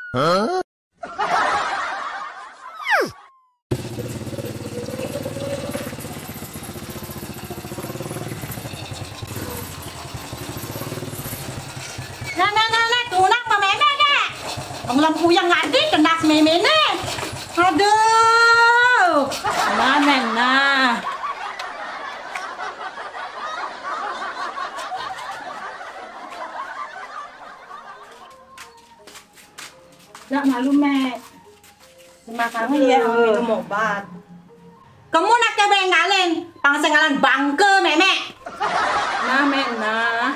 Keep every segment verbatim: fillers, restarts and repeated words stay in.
Hah? Nah, nah, nah, nah, tunak sama meme deh. Ang lampu yang ngadi kena meme nih. Aduh, mana nah. Nggak malu, Mek. Makannya ya minum obat. Kamu nak coba yang ngalen, pangsengalan bangke, Memek. Nah, Mek, nah.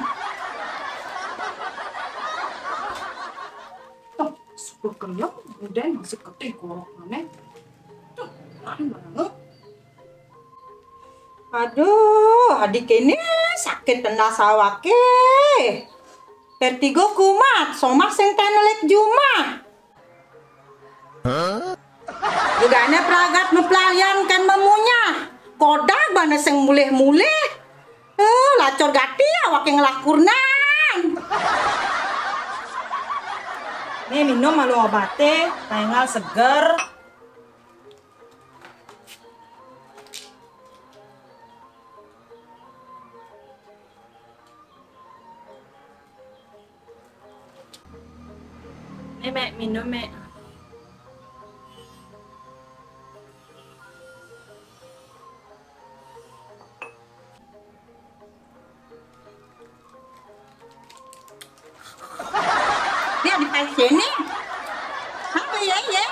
Tuh, sudah kenyang, udah masih ketih korok, Memek. Tuh, mana? Aduh, adik ini sakit tenda sawake. Vertigo kumat, somak sing tenelik juma. Hah? Gegana pragat mempelayan kan memunya. Kodak bana sing mulih-mulih. Eh, lacor gati awak yang ngelakurnan. Nih minum malu obatnya, pengal seger. Nih, Mek, minum, Mek. Dia di sini. Apa ya ya?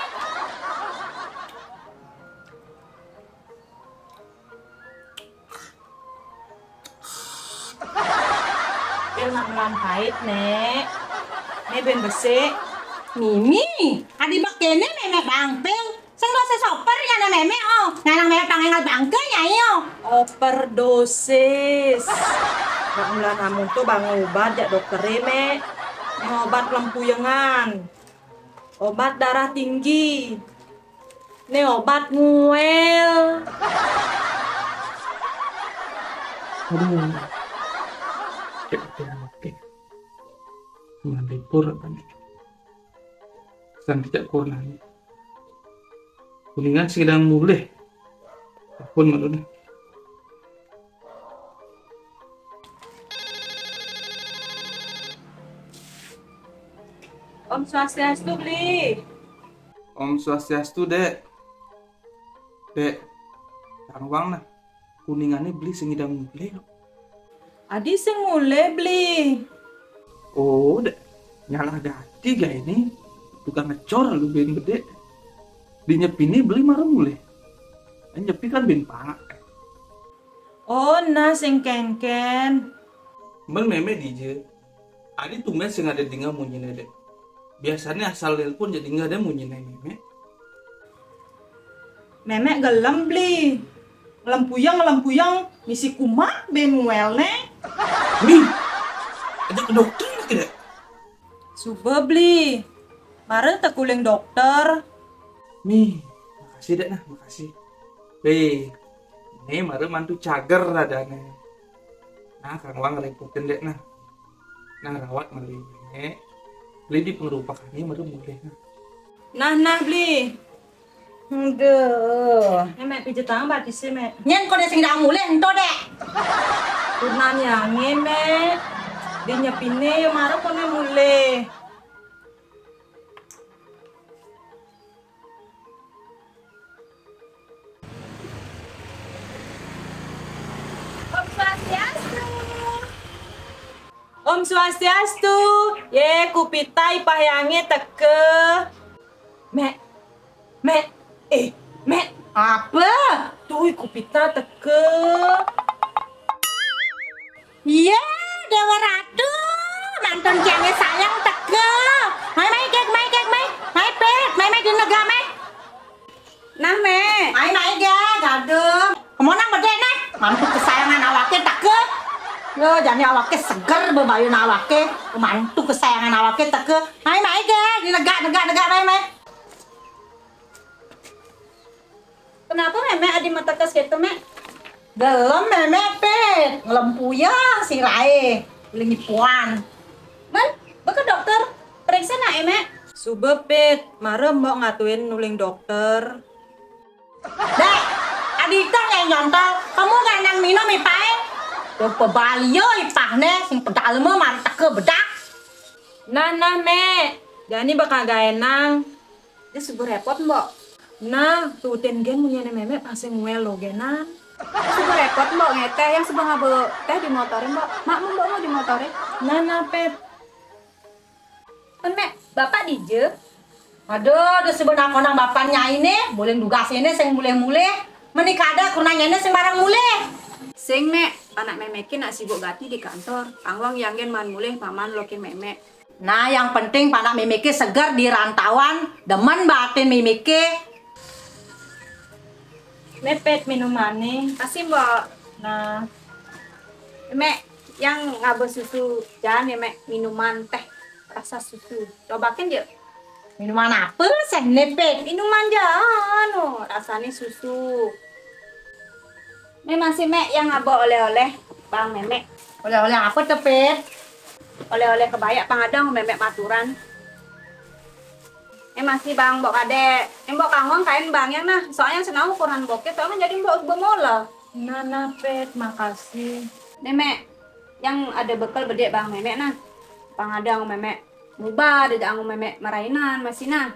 Dia nggak melampait, Nek. Nek ben besik. Mimi, adi bakene meme bangpeng. Sing dose soper ya na meme oh. Nanang meme pangengal bangke ya yo. Overdosis. Bang ulah namun tuh bang obat ya dokter Eme. Ini obat lempuyengan. Obat darah tinggi. Ini obat nguel. Aduh, cek oke, melipur apa nih? Sedang tidak kurang. Kuningan sedang mulih. Apun malunya. Om Swastiastu beli. Om Swastiastu, Dek. Dek, tangwang nah. Kuningannya beli sengidang mulih. Adi sing mulai beli. Oh, Dek. Nyalah gati gak ini. Tukang ngecor lu ben gede. Di nyepini beli marah mulih. Nyepi kan ben pangak. Oh, nah sing ken-ken. Mbak meme dije. Adi tumben sing ada tinggal munyine, Dek. Biasanya asal pun jadi nggak ada munyine meme. Memek gelem beli. Lempuyang lempuyang misi kumat benuel ne. Nih, ada ke dokter nggak tidak? Suba beli. Maren tekuling dokter. Nih, makasih Dek nah, makasih. Hei, ini mare mantu cager radane. Nah, Kang Wang ngeriputin Dek nah. Nah, rawat mali ini. Beli di pengerupakannya mare mulai nah. Nah nah beli. Aduh. Mek pijet tangan batis sih, Mek. Nyen kok sing dak mulih ento, Dek. Tunan yangin, Mek. Di nyepine yo mare kone mulih. Om Swastiastu. Om Swastiastu. Ye kupitai pahyange teke. Mek. Mek. Eh, Mek. Apa? Tuh kupita teke. Iya, Dewa Ratu. Mantun jange sayang teke. Hai mai kek mai kek mai. Hai pet, mai mai di negara mai. Nah, Mek. Hai mai ga, gadung. Kemana gede nek? Mantu kesayangan awake teke. Yo, jane awake seger bebayun awake. Mantu kesayangan awake teke. Hai mai ga, di negara negara negara mai mai. Kenapa Memek adi mata kes gitu, Mek? Gelem Memek, Pet. Ngelempuyang si Rae. Lingi puan. Man, baka dokter. Periksa na, Mek. Subepit, mare mbok ngatuin nuling dokter. Dek, adita yang nyontol, kamu gak nang minum ipae? Tuh pebalio ipahne, sing pedalem mari teke bedak. Nah, nah, Mek. Jani bakal gak enang. Dia subuh repot, Mbok. Nah, tutin gen punya memek pasti muel lo genan. Subuh repot mbok ngete yang sebuah ngabe teh di motorin mbok. Mak mbok mau di motorin. Nah, nah, Pet. Kan mek, bapak dije. Aduh, udah sebenarnya konang bapaknya ini, boleh dugas ini sing mulih-mulih. Menikah ada kunanya ini sing barang mulih. Sing mek, anak memekin nak sibuk gati di kantor. Angwang yang gen man mulih paman lokin memek. Nah, yang penting panak mimiki segar di rantauan, demen batin mimiki. Lepet minumannya. Kasih mbok. Nah, Mek, yang ngabe susu jangan ya mek minuman teh rasa susu. Cobakin yuk. Minuman apa sih nepet? Minuman jangan, oh, rasanya susu. Ini masih mek yang ngabe oleh-oleh bang memek. Oleh-oleh apa tepet? Oleh-oleh kebayak pangadang memek maturan. Eh masih bang mbok kade, eh mbok kangwang kain bang yang nah, soalnya senau ukuran bokeh, soalnya jadi mbok bemola. nah, nah, Pet, makasih. Nih mek, yang ada bekal bedek bang memek nah, pangadang memek mubah, ada anggung memek marainan masih nah.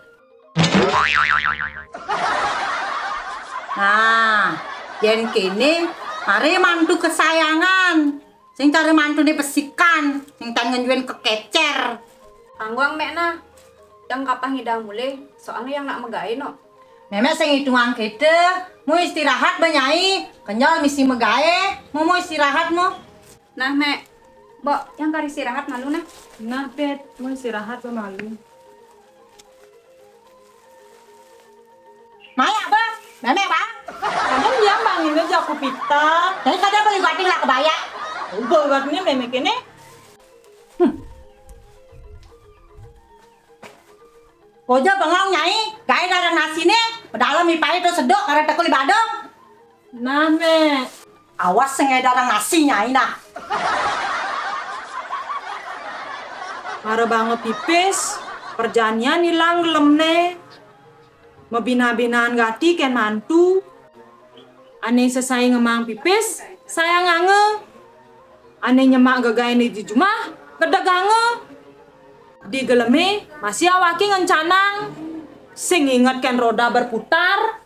Nah, jen kini hari mantu kesayangan. Sing cari mantu dipesikan, sing tangan juan kekecer. Kangwang mek nah, yang kapan hidang mulai, soalnya yang nak megai no. Memek sing hitungan kita, mau istirahat banyai, kenyal misi megae, mau mau istirahat mau. Nah mek, mbok yang kari istirahat malu nah. Nah, Pet, mau istirahat malu. Maya apa? Memek bang? Kadang dia bangin aja aku pita. Jadi kadang beli bating lah kebaya. Ubah buatnya memek ini. Koja bengong nyai, gaya darah nasi nih, pedalam ipai itu sedok karena tekul ibadong. Nah, Mek. Awas sing darah nasi nyai nah. Mare banget pipis, perjanian hilang lemne. Mebina-binaan gati ken mantu. Ane selesai ngemang pipis, saya ngange. Ane nyemak gagain di jumah, kedagange. Di geleme masih awaki ngencanang. Sing inget ken roda berputar.